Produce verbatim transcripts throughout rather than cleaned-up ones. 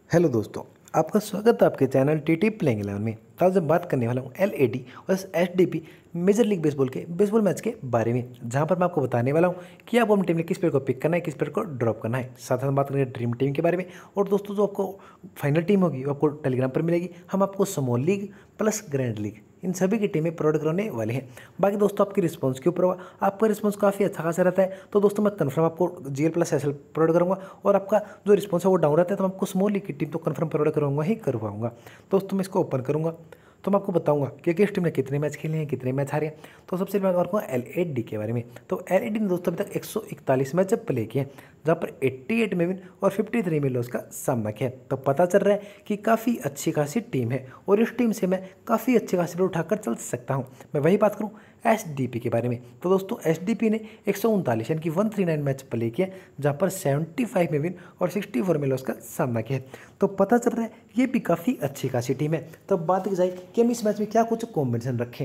Hello दोस्तों, आपका स्वागत है आपके channel T T playing eleven में। तो आज मैं बात करने वाला हूँ एल ए डी और S D P major league baseball के बेसबॉल मैच के बारे में, जहाँ पर मैं आपको बताने वाला हूँ कि आपको अपनी टीम में किस प्लेयर को पिक करना है, किस प्लेयर को ड्रॉप करना है। साथ साथ बात करेंगे ड्रीम टीम के बारे में। और दोस्तों, जो आपको फाइनल टीम होगी वो आपको टेलीग्राम पर मिलेगी। हम आपको small league plus grand league इन सभी की टीमें प्रोवाइड करने वाले हैं। बाकी दोस्तों, आपकी रिस्पॉन्स के ऊपर होगा। आपका रिस्पॉन्स काफ़ी अच्छा खासा रहता है तो दोस्तों मैं कंफर्म आपको G L plus S L provide करूँगा, और आपका जो रिस्पॉन्स है वो डाउन रहता है तो मैं आपको स्मॉल लीग की टीम तो कंफर्म प्रोवाइड करूँगा ही करवाऊँगा। दोस्तों, मैं इसको ओपन करूँगा तो मैं आपको बताऊंगा कि किस टीम ने कितने मैच खेले हैं, कितने मैच हारे हैं। तो सबसे पहले बात करूँगा एल ए डी के बारे में। तो एल ए डी ने दोस्तों अभी तक एक सौ इकतालीस मैच प्ले किए हैं, जहाँ पर अट्ठासी में विन और तिरेपन में लॉस का सामना किया है। तो पता चल रहा है कि काफ़ी अच्छी खासी टीम है और इस टीम से मैं काफ़ी अच्छे खासे प्लेयर उठाकर चल सकता हूँ। मैं वही बात करूँ एस डी पी के बारे में। तो दोस्तों, एस डी पी ने एक सौ उनतालीस यानी कि एक सौ उनतालीस मैच प्ले किया, जहाँ पर पचहत्तर में विन और चौंसठ में लॉस का सामना किया है। तो पता चल रहा है ये भी काफ़ी अच्छी खासी टीम है। तो बात की जाए कि हम इस मैच में क्या कुछ कॉम्बिनेशन रखें,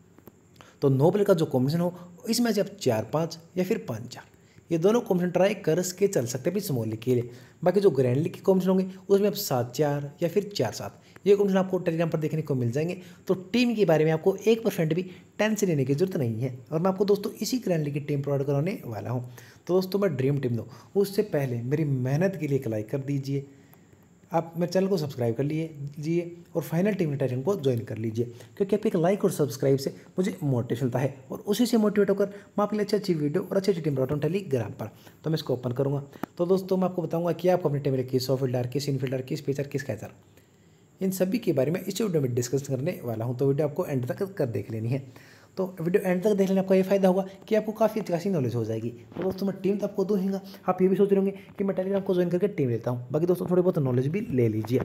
तो नो प्लेयर का जो कॉम्बिनेशन हो इस मैच आप चार पाँच या फिर पाँच चार ये दोनों कॉम्बिनेशन ट्राई कर के चल सकते हैं स्मॉल लीग के लिए। बाकी जो ग्रैंड लीग के कॉम्बिनेशन होंगे उसमें आप सात चार या फिर चार सात ये कॉम्बिनेशन आपको टेलीग्राम पर देखने को मिल जाएंगे। तो टीम के बारे में आपको एक परसेंट भी टेंशन लेने की जरूरत नहीं है, और मैं आपको दोस्तों इसी ग्रैंड लीग की टीम प्रोवाइड कराने वाला हूँ। तो दोस्तों, मैं ड्रीम टीम दूँ उससे पहले मेरी मेहनत के लिए एक लाइक कर दीजिए, आप मेरे चैनल को सब्सक्राइब कर लीजिए और फाइनल टीम टाइटन को ज्वाइन कर लीजिए, क्योंकि आपके एक लाइक और सब्सक्राइब से मुझे मोटिवेशन मिलता है और उसी से मोटिवेट होकर मैं आपके लिए अच्छी अच्छी वीडियो और अच्छी अच्छी टीम बनाता हूँ टेलीग्राम पर। तो मैं इसको ओपन करूँगा तो दोस्तों मैं आपको बताऊँगा कि आपको अपनी टीम में किस ऑफिल्डर, किस इनफील्डर, किस पिचर, किस कैचर, इन सभी के बारे में इस वीडियो में डिस्कस करने वाला हूँ। तो वीडियो आपको एंड तक कर देख लेनी है। तो वीडियो एंड तक देख लेने आपका ये फायदा होगा कि आपको काफ़ी अच्छी खासी नॉलेज हो जाएगी। तो दोस्तों, मैं टीम तो आपको दूंगा, आप ये भी सोच रहे होंगे कि मैं टेलीग्राम को ज्वाइन करके टीम लेता हूँ। बाकी दोस्तों, थोड़ी बहुत नॉलेज भी ले लीजिए।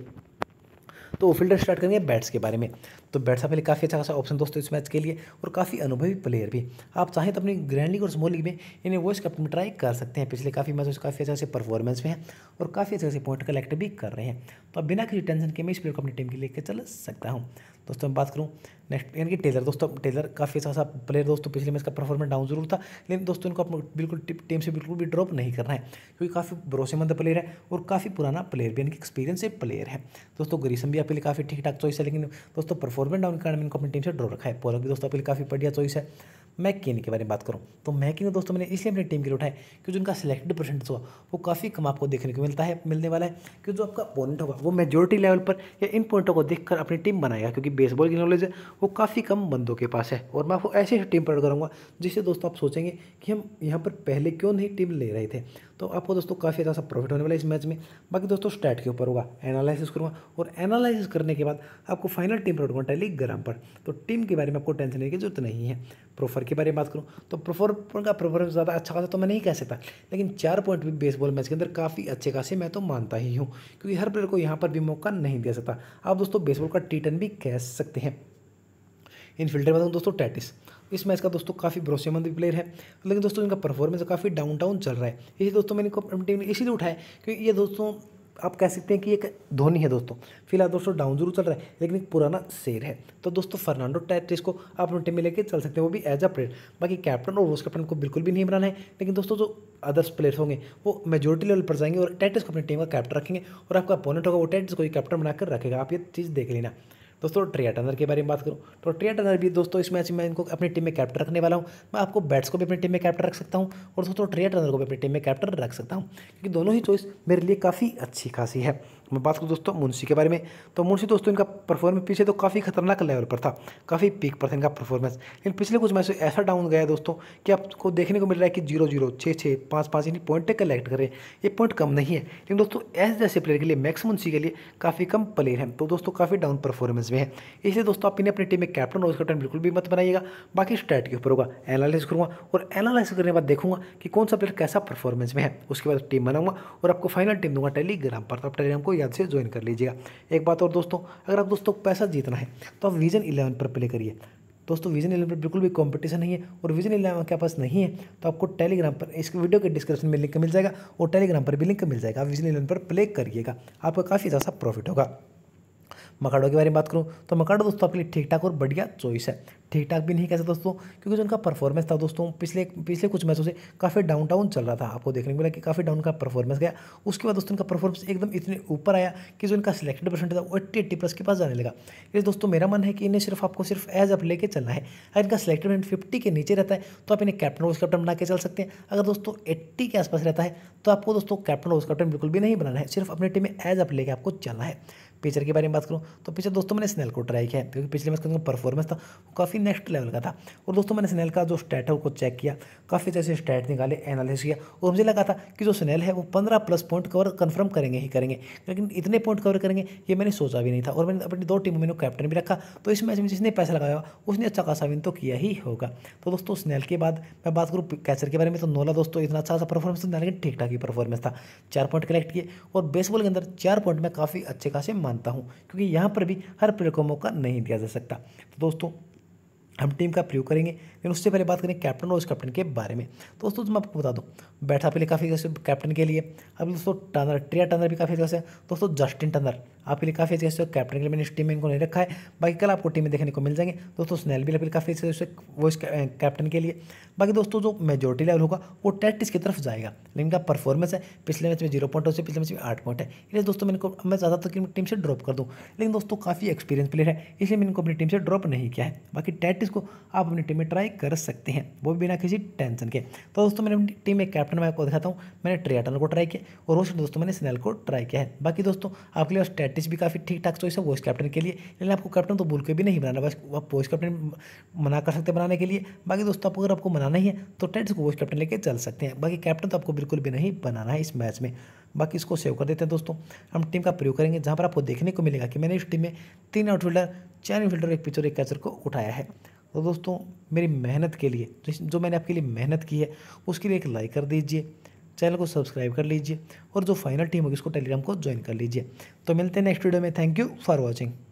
तो फील्डर स्टार्ट करेंगे बैट्स के बारे में। तो बैट्स आपके लिए काफ़ी अच्छा खासा ऑप्शन दोस्तों इस मैच के लिए, और काफ़ी अनुभवी प्लेयर भी। आप चाहें तो अपनी ग्रैंड लीग और स्मॉल लीग में इन्हें वॉइस कैप्टन में ट्राई कर सकते हैं। पिछले काफ़ी मैच काफ़ी अच्छे से परफॉर्मेंस में है और काफ़ी अच्छे से पॉइंट कलेक्ट भी कर रहे हैं। तो अब बिना किसी टेंशन के मैं इस प्लेयर को अपनी टीम के लेकर चल सकता हूँ। दोस्तों, मैं बात करूँ नेक्स्ट यानी कि टेलर। दोस्तों, टेलर काफ़ी अच्छा सा प्लेयर दोस्तों, पिछले मैच का परफॉर्मेंस डाउन जरूर था, लेकिन दोस्तों इनको अपने बिल्कुल टीम से बिल्कुल भी ड्रॉप नहीं करना है, क्योंकि काफ़ी भरोसेमंद प्लेयर है और काफ़ी पुराना प्लेयर भी, यानी कि एक्सपीरियंस प्लेयर है। दोस्तों, ग्रीसम भी आपके लिए काफ़ी ठीक ठाक चॉइस है, लेकिन दोस्तों परफॉर्मेंस डाउन के कारण मैंने इनको अपनी टीम से ड्रॉ रखा है। पोलक भी दोस्तों आपके लिए काफ़ी बढ़िया चॉइस है। मैकिन के बारे में बात करूँ तो मैकिन दोस्तों मैंने इसलिए अपनी टीम के लिए उठाया क्योंकि उनका सिलेक्टेड परसेंटेज हुआ वो काफ़ी कम आपको देखने को मिलता है मिलने वाला है, क्योंकि जो आपका अपोनेंट होगा वो मेजोरिटी लेवल पर या इन पॉइंटों को देखकर अपनी टीम बनाएगा, क्योंकि बेसबॉल की नॉलेज है वो काफ़ी कम बंदों के पास है। और मैं आपको ऐसी टीम प्रोवाइड करूँगा जिससे दोस्तों आप सोचेंगे कि हम यहाँ पर पहले क्यों नहीं टीम ले रहे थे। तो आपको दोस्तों काफ़ी अच्छा सा प्रॉफिट होने वाला है इस मैच में। बाकी दोस्तों, स्टैट के ऊपर होगा, एनालिसिस करूँगा और एनालिसिस करने के बाद आपको फाइनल टीम प्रोवाइड करूँगा टेलीग्राम पर। तो टीम के बारे में आपको टेंशन लेने की जरूरत नहीं है। प्रोफर के बारे में बात करूँ तो प्रोफर का प्रोफर ज़्यादा अच्छा खासा तो मैं नहीं कह सकता, लेकिन चार पॉइंट भी बेसबॉल मैच के अंदर काफ़ी अच्छे खासे मैं तो मानता ही हूँ, क्योंकि हर प्लेयर को यहाँ पर भी मौका नहीं दिया सकता। आप दोस्तों बेसबॉल का टी टेन भी कह सकते हैं। इन फील्डर में दोस्तों टैटिस इस मैच का दोस्तों काफ़ी भरोसेमंद भी प्लेयर है, लेकिन दोस्तों इनका परफॉर्मेंस काफ़ी डाउन डाउन चल रहा है। इसी दोस्तों मैंने इनको अपनी टीम में इसीलिए उठाया क्योंकि ये दोस्तों आप कह सकते हैं कि एक धोनी है दोस्तों। फिलहाल दोस्तों डाउन जरूर चल रहा है, लेकिन एक पुराना शेर है। तो दोस्तों फर्नांडो टैटिस को आप अपनी टीम में लेकर चल सकते हैं, वो भी एज अ प्लेयर। बाकी कैप्टन और वाइस कैप्टन को बिल्कुल भी नहीं बनाना है, लेकिन दोस्तों जो अदर्स प्लेयर्स होंगे वो मेजोरिटी लेवल पर जाएंगे और टैटिस को अपनी टीम का कैप्टन रखेंगे, और आपका अपोनेंट होगा वो टैटिस को ही कैप्टन बनाकर रखेगा। आप ये चीज़ देख लेना। दोस्तों, ट्रिया टर्नर के बारे में बात करूं तो ट्रिया टर्नर भी दोस्तों इस मैच में इनको अपनी टीम में कैप्टन रखने वाला हूं। मैं आपको बैट्स को भी अपनी टीम में कैप्टन रख सकता हूं और दोस्तों ट्रिया टर्नर को भी अपनी टीम में कैप्टन रख सकता हूं, क्योंकि दोनों ही चॉइस मेरे लिए काफ़ी अच्छी खासी है। मैं बात करूँ दोस्तों मुंशी के बारे में तो मुंशी दोस्तों इनका परफॉर्मेंस पीछे तो काफ़ी खतरनाक लेवल पर था, काफ़ी पीक पर था इनका परफॉर्मेंस, लेकिन पिछले कुछ मैच से ऐसा डाउन गया है दोस्तों कि आपको देखने को मिल रहा है कि जीरो जीरो छः छः पाँच पाँच यानी पॉइंट कलेक्ट करें। ये पॉइंट कम नहीं है, लेकिन दोस्तों ऐसे जैसे प्लेयर के लिए मैक्स मुंशी के लिए काफ़ी कम प्लेयर हैं, तो दोस्तों काफ़ी डाउन परफॉर्मेंस में है। इसलिए दोस्तों आप इन्हें अपनी टीम में कैप्टन और कैप्टन बिल्कुल भी मत बनाइएगा। बाकी स्टैट के ऊपर होगा, एनालिसिस करूँगा और एनालिसिस करने के बाद देखूंगा कि कौन सा प्लेयर कैसा परफॉर्मेंस में है, उसके बाद टीम बनाऊंगा और आपको फाइनल टीम दूंगा टेलीग्राम पर। तो आप टेलीग्राम को याद से ज्वाइन कर लीजिए। एक बात और दोस्तों, अगर आप दोस्तों पैसा जीतना है तो आप विजन इलेवन पर प्ले करिए। दोस्तों विजन इलेवन पर बिल्कुल भी कंपटीशन नहीं है, और विजन इलेवन के पास नहीं है तो आपको टेलीग्राम पर इस वीडियो के डिस्क्रिप्शन में लिंक मिल जाएगा और टेलीग्राम पर भी लिंक मिल जाएगा। आप विजन इलेवन पर प्ले करिएगा, आपका काफ़ी ज़्यादा प्रॉफिट होगा। मकाडो के बारे में बात करूँ तो मकाडो दोस्तों आपके लिए ठीक ठाक और बढ़िया चॉइस है। ठीक ठाक भी नहीं कह सकते दोस्तों, क्योंकि जो उनका परफॉर्मेंस था दोस्तों पिछले पिछले कुछ मैचों से काफ़ी डाउन डाउन चल रहा था। आपको देखने को मिला कि काफ़ी डाउन का परफॉर्मेंस गया। उसके बाद दोस्तों उनका परफॉर्मेंस एकदम इतने ऊपर आया कि जो इनका सिलेक्टेड परसेंट था वो एट्टी एट्टी प्लस के पास जाने लगा। इसलिए दोस्तों मेरा मन है कि इन्हें सिर्फ आपको सिर्फ एज अप लेके चलना है। अगर इनका सिलेक्टेड परसेंट फिफ्टी के नीचे रहता है तो आप इन्हें कैप्टन वाइस कैप्टन बना के चल सकते हैं। अगर दोस्तों एट्टी के आसपास रहता है तो आपको दोस्तों कैप्टन वाइस कैप्टन बिल्कुल भी नहीं बनाना है, सिर्फ अपनी टीम में एज अप लेके आपको चलना है। पिचर के बारे में बात करूँ तो पिचर दोस्तों मैंने स्नेल को ट्राई किया है, क्योंकि पिछले मैच का उनका परफॉर्मेंस था वो काफ़ी नेक्स्ट लेवल का था। और दोस्तों मैंने स्नेल का जो स्टैट है उसको चेक किया, काफ़ी जैसे स्टैट निकाले, एनालिसिस किया, और मुझे लगा था कि जो स्नेल है वो पंद्रह प्लस पॉइंट कवर कंफर्म करेंगे ही करेंगे, लेकिन इतने पॉइंट कवर करेंगे ये मैंने सोचा भी नहीं था। और मैंने अपनी दो टीमों में कैप्टन भी रखा, तो इस मैच में जिसने पैसा लगाया उसने अच्छा खासा विन तो किया ही होगा। तो दोस्तों स्नेल के बाद मैं बात करूँ कैचर के बारे में तो नोला दोस्तों इतना अच्छा सा परफॉर्मेंस था, लेकिन ठीक ठाक ही परफॉर्मेंस था। चार पॉइंट कलेक्ट किए, और बेसबॉल के अंदर चार पॉइंट मैं काफ़ी अच्छे खासे मानता हूँ, क्योंकि यहाँ पर भी हर प्लेयर को मौका नहीं दिया जा सकता। तो दोस्तों हम टीम का प्रयोग करेंगे, लेकिन उससे पहले बात करें कैप्टन और उस कैप्टन के बारे में। तो दोस्तों मैं आपको बता दूं, बैठा पहले काफ़ी जैसे कैप्टन के लिए। अब दोस्तों टर्नर, ट्रिया टर्नर भी काफ़ी जैसे दोस्तों, जस्टिन टर्नर आपके लिए काफ़ी जैसे कैप्टन के लिए मैंने इस टीम में इनको नहीं रखा है, बाकी कल आपको टीम में देखने को मिल जाएंगे। दोस्तों स्नेल भी लेवल काफ़ी जैसे वो इस कैप्टन के लिए। बाकी दोस्तों जो मेजोरिटी लेवल होगा वो टैक्टिस की तरफ जाएगा, लेकिन इनका परफॉर्मेंस है पिछले मैच में जीरो पॉइंट से पिछले मैच में आठ पॉइंट है, इसलिए दोस्तों मैंने को मैं ज़्यादातर की टीम से ड्रॉप कर दूँ। लेकिन दोस्तों काफ़ी एक्सपीरियंस प्लेयर है, इसलिए मैंने इनको अपनी टीम से ड्रॉप नहीं किया है। बाकी टैक्टिस को आप अपनी टीम में ट्राई कर सकते हैं, वो भी बिना किसी टेंशन के। तो दोस्तों मैंने अपनी टीम में कैप्टन मैं आपको दिखाता हूँ, मैंने ट्रिया टर्नर को ट्राई किया, और रोस्ट दोस्तों मैंने स्नेल को ट्राई किया है। बाकी दोस्तों आपके लिए स्टैटिस भी काफ़ी ठीक ठाक चॉइस है वॉइस कैप्टन के लिए, लेकिन आपको कैप्टन तो भूल के भी नहीं बनाना, बस आप वॉइस कैप्टन मना कर सकते हैं बनाने के लिए। बाकी दोस्तों आपको अगर आपको बनाना ही है तो टैट्स को वॉइस कैप्टन लेके चल सकते हैं, बाकी कैप्टन तो आपको बिल्कुल भी नहीं बनाना है इस मैच में। बाकी इसको सेव कर देते हैं दोस्तों। हम टीम का प्रयोग करेंगे, जहाँ पर आपको देखने को मिलेगा कि मैंने इस टीम में तीन आउटफील्डर, चार इनफील्डर, एक पिचर, एक कैचर को उठाया है। तो दोस्तों मेरी मेहनत के लिए, जो मैंने आपके लिए मेहनत की है उसके लिए एक लाइक कर दीजिए, चैनल को सब्सक्राइब कर लीजिए, और जो फाइनल टीम होगी उसको टेलीग्राम को ज्वाइन कर लीजिए। तो मिलते हैं नेक्स्ट वीडियो में। Thank you for watching.